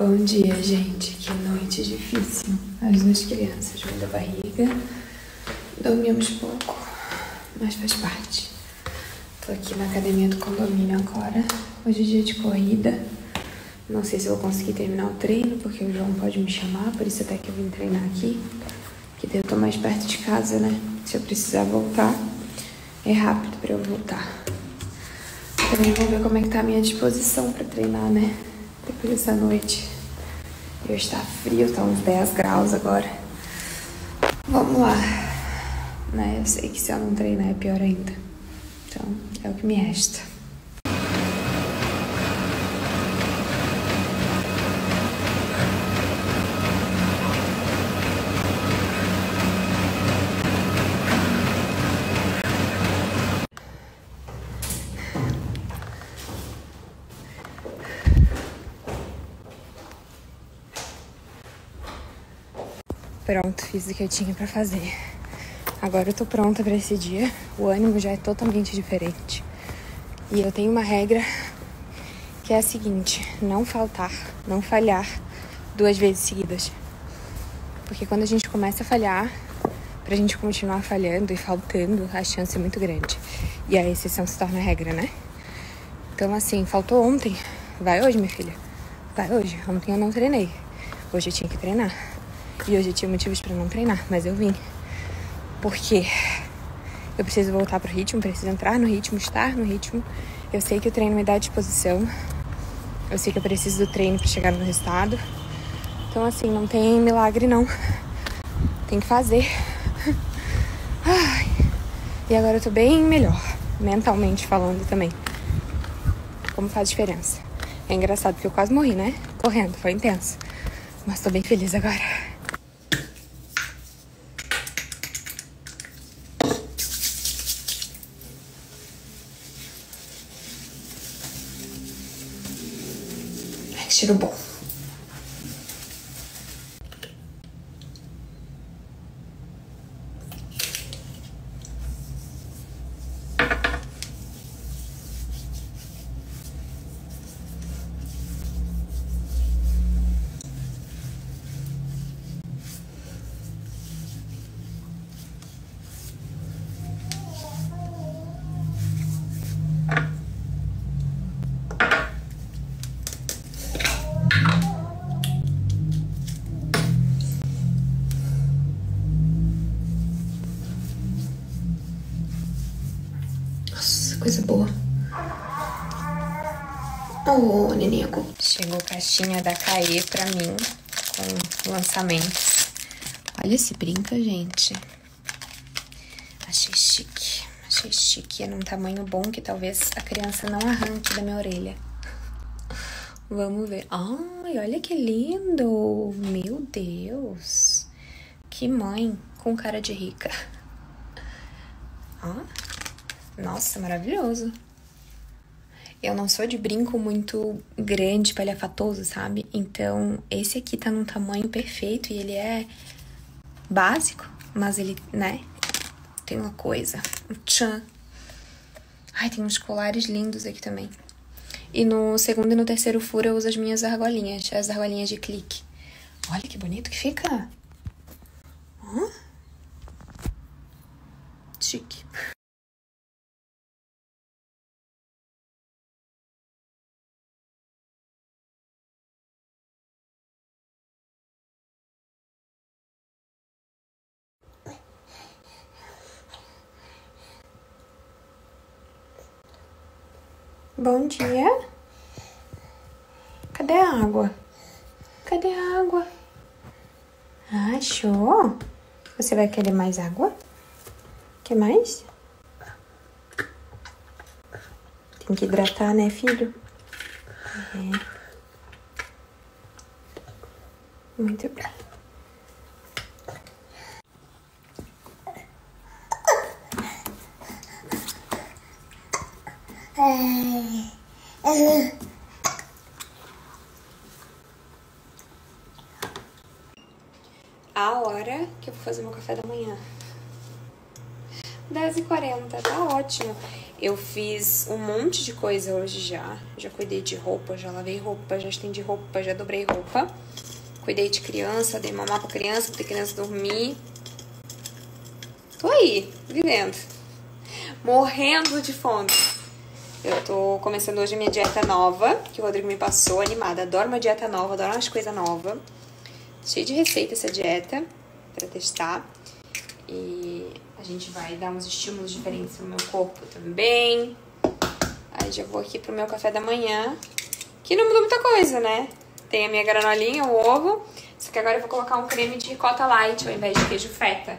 Bom dia, gente. Que noite difícil. As duas crianças, ruim da barriga. Dormimos pouco, mas faz parte. Tô aqui na academia do condomínio agora. Hoje é dia de corrida. Não sei se eu vou conseguir terminar o treino, porque o João pode me chamar, por isso até que eu vim treinar aqui. Porque eu tô mais perto de casa, né? Se eu precisar voltar, é rápido pra eu voltar. Também vou ver como é que tá a minha disposição pra treinar, né? Depois dessa noite. E hoje tá frio, tá uns 10 graus agora. Vamos lá. Né? Eu sei que se eu não treinar é pior ainda. Então, é o que me resta. Pronto, fiz o que eu tinha pra fazer. Agora eu tô pronta pra esse dia. O ânimo já é totalmente diferente. E eu tenho uma regra que é a seguinte: não faltar, não falhar 2 vezes seguidas. Porque quando a gente começa a falhar, pra gente continuar falhando e faltando, a chance é muito grande. E a exceção se torna a regra, né? Então assim, faltou ontem. Vai hoje, minha filha. Vai hoje. Ontem eu não treinei. Hoje eu tinha que treinar. E hoje eu tinha motivos pra não treinar, mas eu vim. Porque eu preciso voltar pro ritmo, preciso entrar no ritmo, estar no ritmo. Eu sei que o treino me dá disposição. Eu sei que eu preciso do treino pra chegar no resultado. Então, assim, não tem milagre, não. Tem que fazer. Ai. E agora eu tô bem melhor, mentalmente falando também. Como faz diferença. É engraçado porque eu quase morri, né? Correndo, foi intenso. Mas tô bem feliz agora. Cheiro bom. Coisa boa. Oh, neneco. Chegou caixinha da Caê pra mim, com lançamentos. Olha esse brinco, gente. Achei chique. Achei chique. É num tamanho bom que talvez a criança não arranque da minha orelha. Vamos ver. Ai, olha que lindo. Meu Deus. Que mãe com cara de rica. Ó. Nossa, maravilhoso. Eu não sou de brinco muito grande, palhafatoso, sabe? Então, esse aqui tá num tamanho perfeito e ele é básico, mas ele, né? Tem uma coisa, um tchan. Ai, tem uns colares lindos aqui também. E no segundo e no terceiro furo eu uso as minhas argolinhas, as argolinhas de clique. Olha que bonito que fica. Chique. Bom dia. Cadê a água? Cadê a água? Achou? Você vai querer mais água? Quer mais? Tem que hidratar, né, filho? É. Muito bem. A hora que eu vou fazer meu café da manhã. 10h40, tá ótimo. Eu fiz um monte de coisa hoje já. Já cuidei de roupa, já lavei roupa, já estendi roupa, já dobrei roupa. Cuidei de criança, dei mamar pra criança, botei criança dormir. Tô aí, vivendo. Morrendo de fome. Eu tô começando hoje a minha dieta nova, que o Rodrigo me passou, animada. Adoro uma dieta nova, adoro umas coisas novas. Cheio de receita essa dieta pra testar. E a gente vai dar uns estímulos diferentes no meu corpo também. Aí já vou aqui pro meu café da manhã, que não mudou muita coisa, né? Tem a minha granolinha, o ovo. Só que agora eu vou colocar um creme de ricota light ao invés de queijo feta.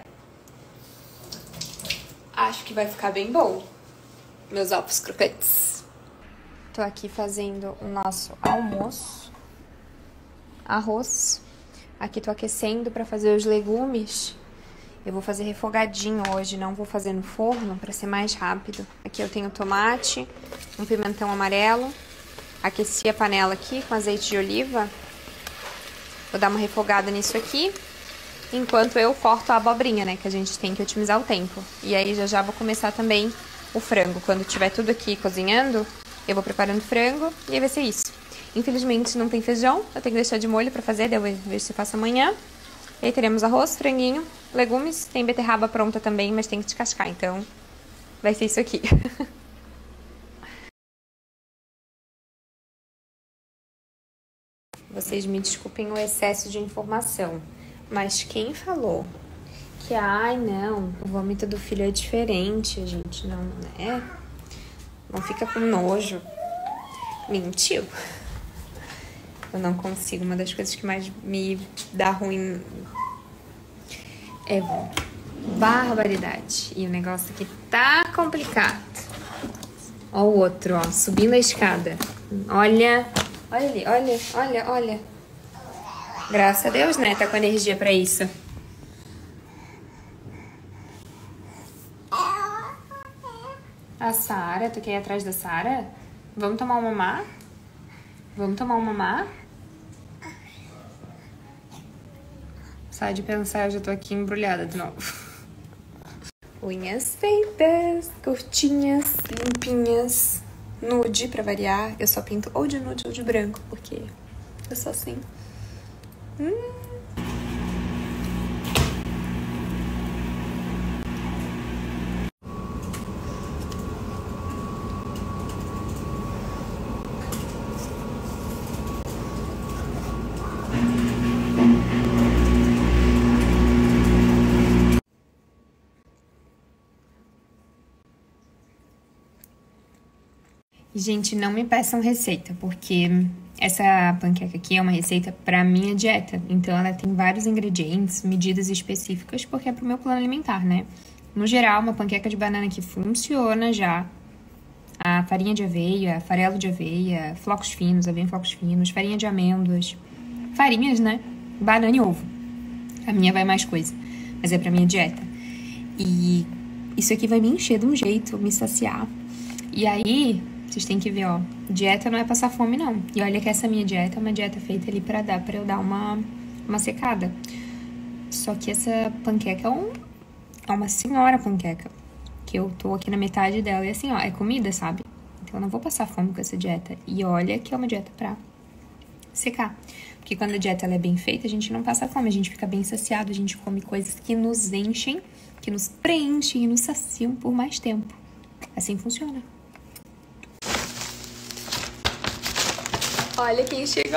Acho que vai ficar bem bom. Meus ovos crocantes. Tô aqui fazendo o nosso almoço. Arroz. Aqui tô aquecendo pra fazer os legumes. Eu vou fazer refogadinho hoje, não vou fazer no forno pra ser mais rápido. Aqui eu tenho tomate, um pimentão amarelo. Aqueci a panela aqui com azeite de oliva. Vou dar uma refogada nisso aqui. Enquanto eu corto a abobrinha, né? Que a gente tem que otimizar o tempo. E aí já vou começar também o frango. Quando tiver tudo aqui cozinhando, eu vou preparando o frango e aí vai ser isso. Infelizmente não tem feijão, eu tenho que deixar de molho pra fazer, daí eu vou ver se faço amanhã. E aí teremos arroz, franguinho, legumes, tem beterraba pronta também, mas tem que descascar, então vai ser isso aqui. Vocês me desculpem o excesso de informação, mas quem falou que, ai não, o vômito do filho é diferente, a gente não, né? Não fica com nojo. Mentiu. Eu não consigo. Uma das coisas que mais me dá ruim é vômito. Barbaridade. E o negócio aqui tá complicado. Ó o outro, ó, subindo a escada. Olha, olha ali, olha. Graças a Deus, né? Tá com energia pra isso. A Sara, tu quer ir atrás da Sara? Vamos tomar um mamá? Vamos tomar um mamá? Sai de pensar, eu já tô aqui embrulhada de novo. Unhas feitas, curtinhas, limpinhas, nude pra variar. Eu só pinto ou de nude ou de branco, porque eu sou assim. Gente, não me peçam receita, porque essa panqueca aqui é uma receita pra minha dieta. Então, ela tem vários ingredientes, medidas específicas, porque é pro meu plano alimentar, né? No geral, uma panqueca de banana que funciona já. A farinha de aveia, farelo de aveia, flocos finos, aveia em flocos finos, farinha de amêndoas. Farinhas, né? Banana e ovo. A minha vai mais coisa, mas é pra minha dieta. E isso aqui vai me encher de um jeito, me saciar. E aí, vocês têm que ver, ó, dieta não é passar fome, não. E olha que essa minha dieta é uma dieta feita ali pra eu dar uma secada. Só que essa panqueca é uma senhora panqueca. Que eu tô aqui na metade dela. E assim, ó, é comida, sabe? Então eu não vou passar fome com essa dieta. E olha que é uma dieta pra secar. Porque quando a dieta ela é bem feita, a gente não passa fome. A gente fica bem saciado, a gente come coisas que nos enchem, que nos preenchem e nos saciam por mais tempo. Assim funciona. Olha quem chegou.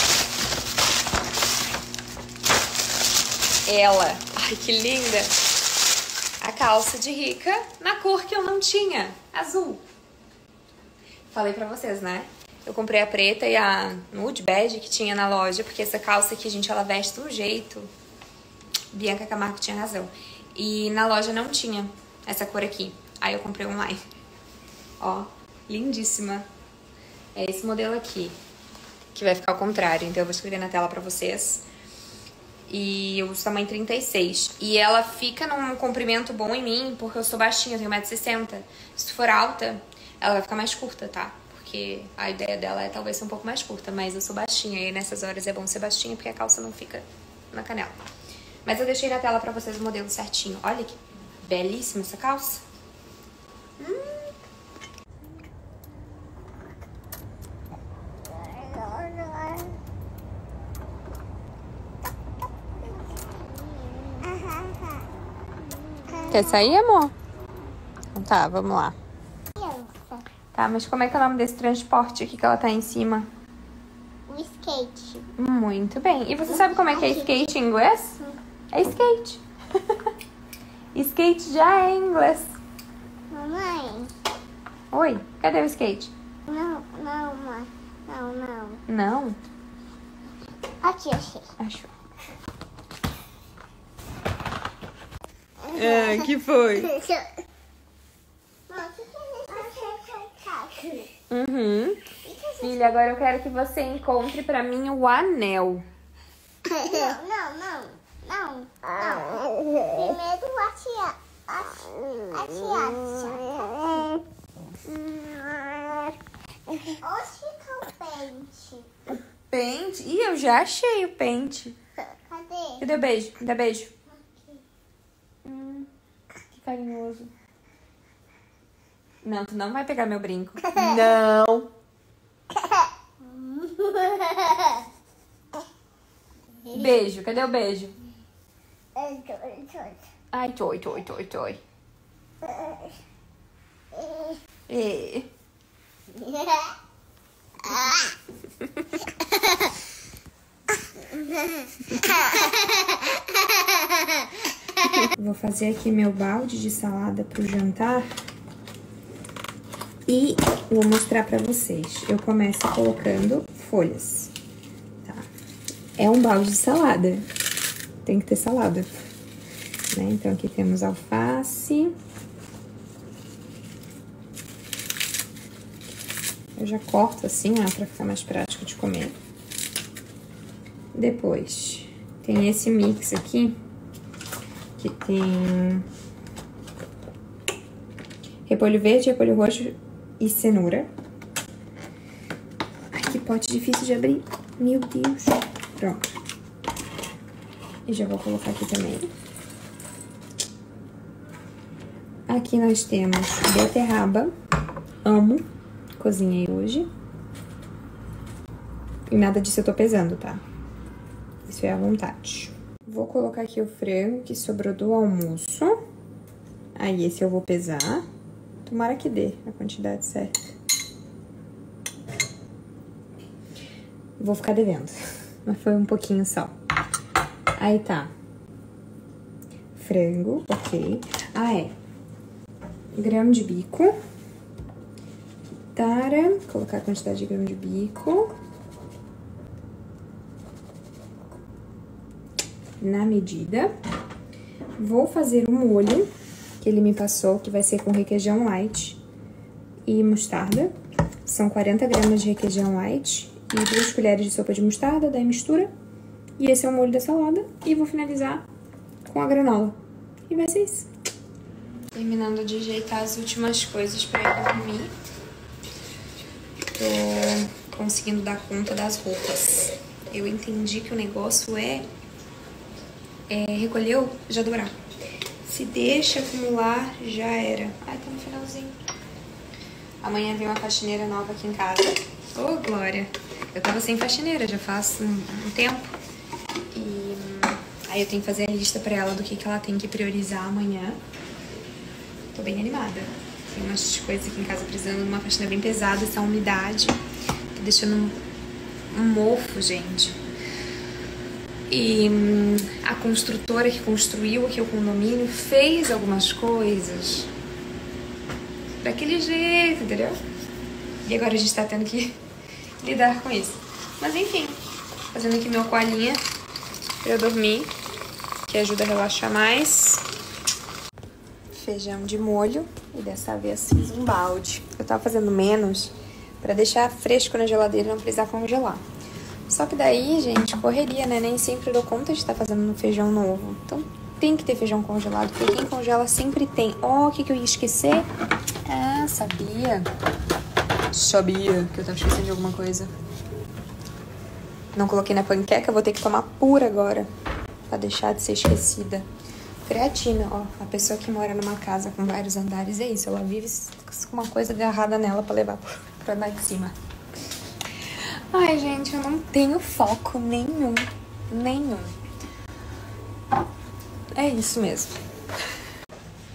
Ela. Ai, que linda. A calça de rica na cor que eu não tinha. Azul. Falei pra vocês, né? Eu comprei a preta e a nude bege que tinha na loja, porque essa calça aqui, gente, ela veste de um jeito. Bianca Camargo tinha razão. E na loja não tinha essa cor aqui. Aí eu comprei online. Ó, lindíssima. É esse modelo aqui, que vai ficar ao contrário. Então eu vou escrever na tela pra vocês. E eu uso tamanho 36. E ela fica num comprimento bom em mim, porque eu sou baixinha, eu tenho 1,60 m. Se for alta, ela vai ficar mais curta, tá? Porque a ideia dela é talvez ser um pouco mais curta, mas eu sou baixinha. E nessas horas é bom ser baixinha, porque a calça não fica na canela. Mas eu deixei na tela pra vocês o modelo certinho. Olha que belíssima essa calça. Quer sair, amor? Então tá, vamos lá. Tá, mas como é que é o nome desse transporte aqui que ela tá em cima? O skate. Muito bem. E você sabe como é que é skate em inglês? É skate. Skate já é em inglês. Mamãe. Oi, cadê o skate? Não, mãe. Não. Não? Aqui, achei. Achou. Que foi? Uhum. Filha, agora eu quero que você encontre pra mim o anel. Não. Primeiro a tiara. Onde fica o pente? Pente? Ih, eu já achei o pente. Cadê? Cadê o beijo? Me dá beijo. Aqui. Que carinhoso. Não, tu não vai pegar meu brinco. Não. Beijo, cadê o beijo? Ai, toi. É. Vou fazer aqui meu balde de salada pro jantar e vou mostrar pra vocês. Eu começo colocando folhas, tá? É um balde de salada, tem que ter salada, né? Então aqui temos alface. Eu já corto assim, ó, pra ficar mais prático de comer. Depois, tem esse mix aqui, que tem repolho verde, repolho roxo e cenoura. Ai, que pote difícil de abrir. Meu Deus. Pronto. E já vou colocar aqui também. Aqui nós temos beterraba. Amo. Cozinhei hoje. E nada disso eu tô pesando, tá? Isso é à vontade. Vou colocar aqui o frango que sobrou do almoço. Aí esse eu vou pesar. Tomara que dê a quantidade certa. Vou ficar devendo. Mas foi um pouquinho só. Aí tá. Frango, ok. Ah, é. Grão de bico. Tara. Colocar a quantidade de grão de bico. Na medida. Vou fazer o molho que ele me passou, que vai ser com requeijão light e mostarda. São 40 gramas de requeijão light e 2 colheres de sopa de mostarda, daí mistura. E esse é o molho da salada. E vou finalizar com a granola. E vai ser isso. Terminando de ajeitar as últimas coisas pra ir dormir. Tô conseguindo dar conta das roupas. Eu entendi que o negócio é recolheu, já dobrar. Se deixa acumular, já era. Ai, tá no finalzinho. Amanhã vem uma faxineira nova aqui em casa. Ô, Glória! Eu tava sem faxineira já faz um tempo. E aí eu tenho que fazer a lista pra ela do que ela tem que priorizar amanhã. Tô bem animada. Tem umas coisas aqui em casa precisando de uma faxina bem pesada. Essa umidade tá deixando um mofo, gente. E a construtora que construiu aqui o condomínio fez algumas coisas daquele jeito, entendeu? E agora a gente tá tendo que lidar com isso. Mas enfim, fazendo aqui meu coalinha pra eu dormir, que ajuda a relaxar mais. Feijão de molho, e dessa vez fiz um balde. Eu tava fazendo menos pra deixar fresco na geladeira e não precisar congelar. Só que daí, gente, correria, né? Nem sempre eu dou conta de estar fazendo um feijão novo. Então tem que ter feijão congelado, porque quem congela sempre tem. Ó, o que eu ia esquecer? Ah, sabia. Sabia que eu tava esquecendo de alguma coisa. Não coloquei na panqueca, vou ter que tomar pura agora, pra deixar de ser esquecida. Creatina, ó, a pessoa que mora numa casa com vários andares é isso, ela vive com uma coisa agarrada nela pra levar pro andar de cima. Ai, gente, eu não tenho foco nenhum. É isso mesmo.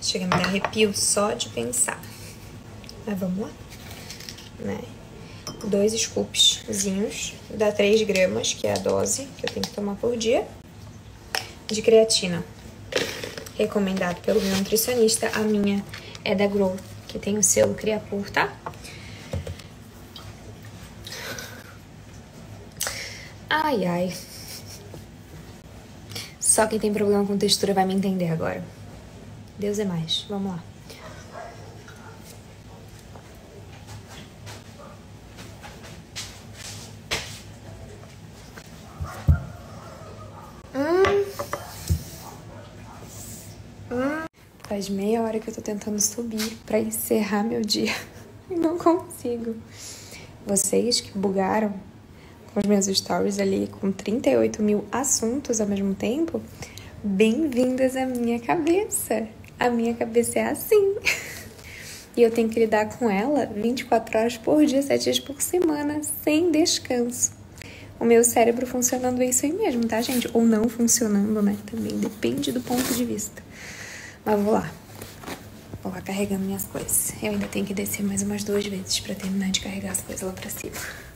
Chega a me dar arrepio só de pensar. Mas vamos lá, né? 2 scoopzinhos, dá 3 gramas, que é a dose que eu tenho que tomar por dia, de creatina. Recomendado pelo meu nutricionista. A minha é da Grow, que tem o selo Creapure, tá? Ai, ai. Só quem tem problema com textura vai me entender agora. Deus é mais. Vamos lá. Faz meia hora que eu tô tentando subir pra encerrar meu dia e não consigo. Vocês que bugaram com os meus stories ali com 38 mil assuntos ao mesmo tempo, bem-vindas à minha cabeça. A minha cabeça é assim. E eu tenho que lidar com ela 24 horas por dia, 7 dias por semana, sem descanso. O meu cérebro funcionando é isso aí mesmo, tá, gente? Ou não funcionando, né? Também depende do ponto de vista. Mas vou lá. Vou lá carregando minhas coisas. Eu ainda tenho que descer mais umas 2 vezes pra terminar de carregar as coisas lá pra cima.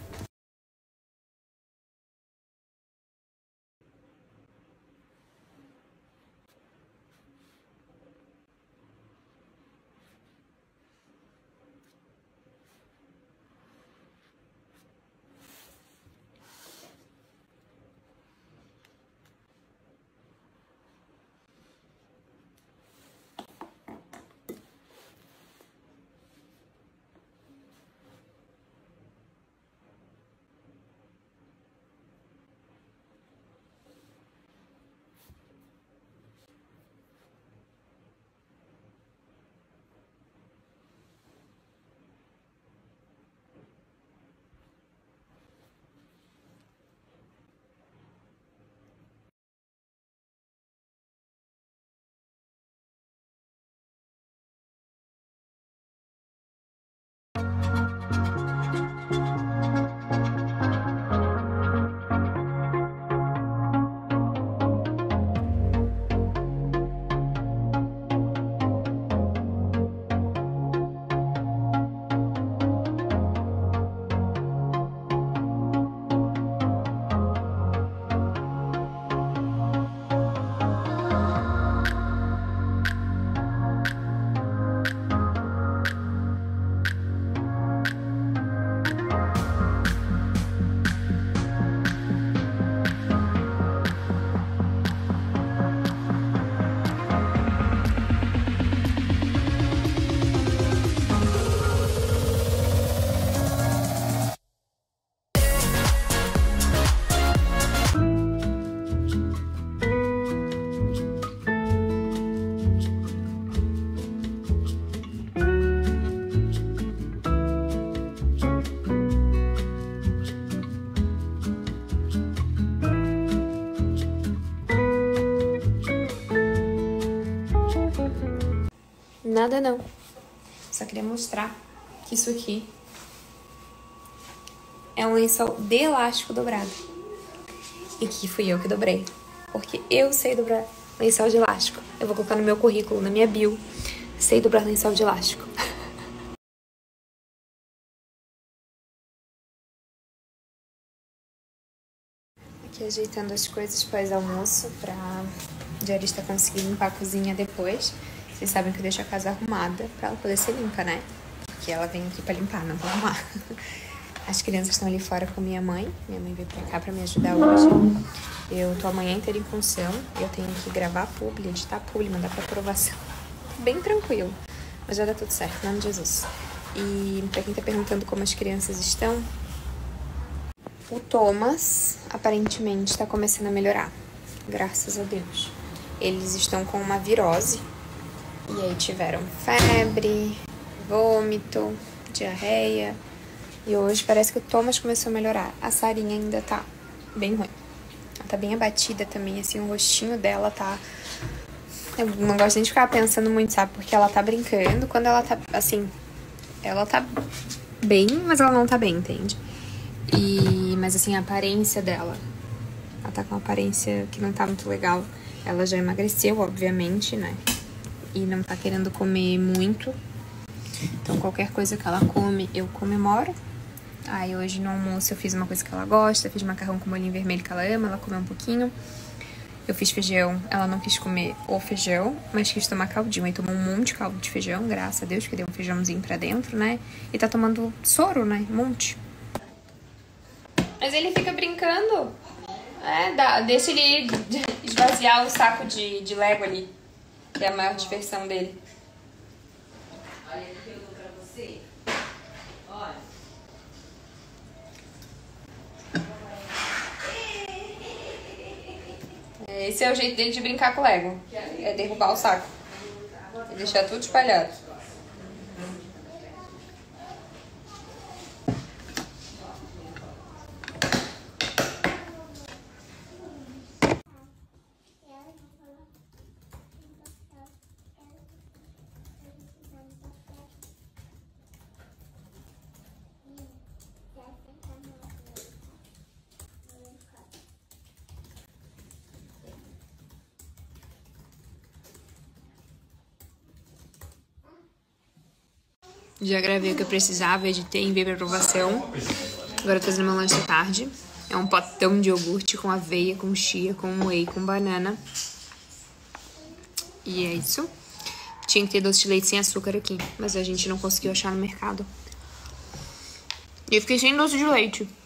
Nada não. Só queria mostrar que isso aqui é um lençol de elástico dobrado. E que fui eu que dobrei. Porque eu sei dobrar lençol de elástico. Eu vou colocar no meu currículo, na minha bio. Sei dobrar lençol de elástico. Aqui ajeitando as coisas pós-almoço pra diarista conseguir limpar a cozinha depois. Vocês sabem que eu deixo a casa arrumada pra ela poder ser limpa, né? Porque ela vem aqui pra limpar, não pra arrumar. As crianças estão ali fora com minha mãe. Minha mãe veio pra cá pra me ajudar hoje. Eu tô a manhã inteira em função. Eu tenho que gravar publi, editar publi, mandar pra aprovação. Bem tranquilo. Mas já dá tudo certo, em nome de Jesus. E pra quem tá perguntando como as crianças estão, o Thomas aparentemente tá começando a melhorar. Graças a Deus. Eles estão com uma virose. E aí tiveram febre, vômito, diarreia. E hoje parece que o Thomas começou a melhorar. A Sarinha ainda tá bem ruim. Ela tá bem abatida também, assim, o rostinho dela tá... Eu não gosto nem de ficar pensando muito, sabe? Porque ela tá brincando quando ela tá, assim... Ela tá bem, mas ela não tá bem, entende? Mas, assim, a aparência dela... Ela tá com uma aparência que não tá muito legal. Ela já emagreceu, obviamente, né? e não tá querendo comer muito. Então qualquer coisa que ela come, eu comemoro. Aí hoje no almoço eu fiz uma coisa que ela gosta, fiz macarrão com molhinho vermelho que ela ama, ela comeu um pouquinho. Eu fiz feijão, ela não quis comer o feijão, mas quis tomar caldinho. Aí tomou um monte de caldo de feijão, graças a Deus, que deu um feijãozinho pra dentro, né? E tá tomando soro, né? Um monte. Mas ele fica brincando. Deixa ele esvaziar o saco de Lego ali, que é a maior diversão dele. Olha aqui que eu dou pra você. Olha. Esse é o jeito dele de brincar com o Lego. É derrubar o saco. E deixar tudo espalhado. Já gravei o que eu precisava, editei, enviei pra aprovação. Agora eu tô fazendo meu lanche da tarde. É um potão de iogurte com aveia, com chia, com whey, com banana. E é isso. Tinha que ter doce de leite sem açúcar aqui, mas a gente não conseguiu achar no mercado. E eu fiquei sem doce de leite.